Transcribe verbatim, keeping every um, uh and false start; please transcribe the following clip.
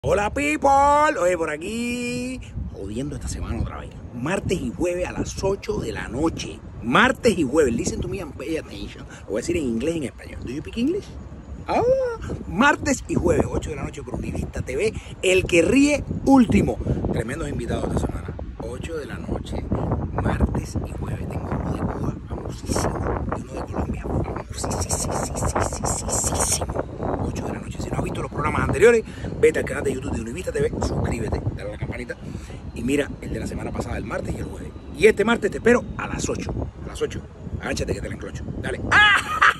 Hola people, oye por aquí, jodiendo esta semana otra vez. Martes y jueves a las ocho de la noche. Martes y jueves, listen to me and pay attention. Lo voy a decir en inglés y en español. Do you speak English? Ah, martes y jueves, ocho de la noche por Univista T V. El que ríe último. Tremendos invitados esta semana. ocho de la noche, martes y jueves. Tengo uno de Cuba, famosísimo. Y uno de Colombia, famosísimo. ocho de la noche. Si no has visto los programas anteriores, vete al canal de YouTube de Univista T V, suscríbete, dale a la campanita y mira el de la semana pasada, el martes y el jueves. Y este martes te espero a las ocho. A las ocho. Agáchate que te la enclocho. Dale. ¡Ah!